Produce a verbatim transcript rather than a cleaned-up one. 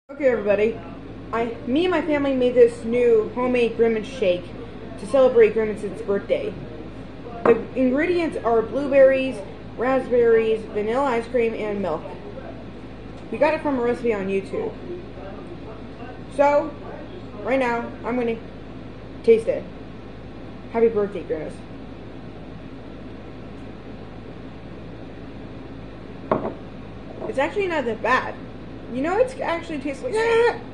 Okay, everybody. I, me and my family made this new homemade Grimace shake to celebrate Grimace's birthday. The ingredients are blueberries, raspberries, vanilla ice cream, and milk. We got it from a recipe on YouTube. So, right now, I'm going to taste it. Happy birthday, Grimace. It's actually not that bad. You know, it actually tastes like